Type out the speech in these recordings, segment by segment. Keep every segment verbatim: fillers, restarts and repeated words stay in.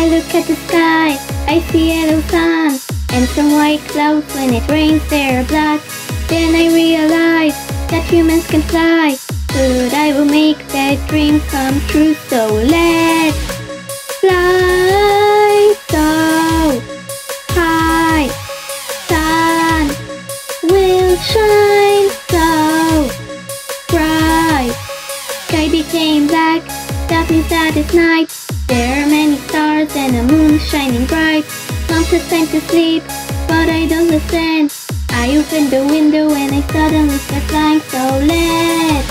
I look at the sky, I see yellow sun, and some white clouds. When it rains they're black. Then I realize that humans can fly, but I will make that dream come true. So let's fly so high, sun will shine so bright. Sky became black, that means that it's night. There are many stars and a moon shining bright. Mom says time to sleep, but I don't listen. I open the window and I suddenly start flying. So let's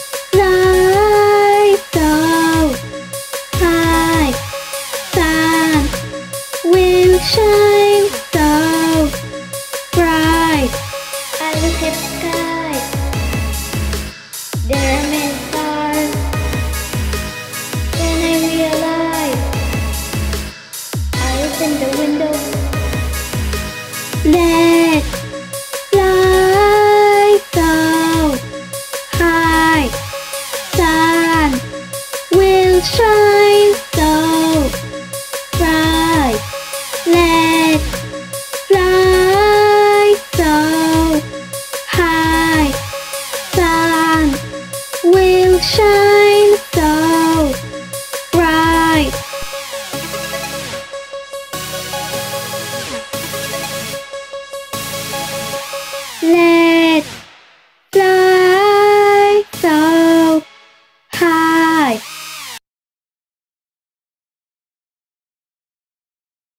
fly so high, sun will shine so bright. I look at the sky, there are many stars. Then I realize, I open the window. Let's fly so high, sun will shine so bright. Let's fly so high, sun will shine so bright. Let's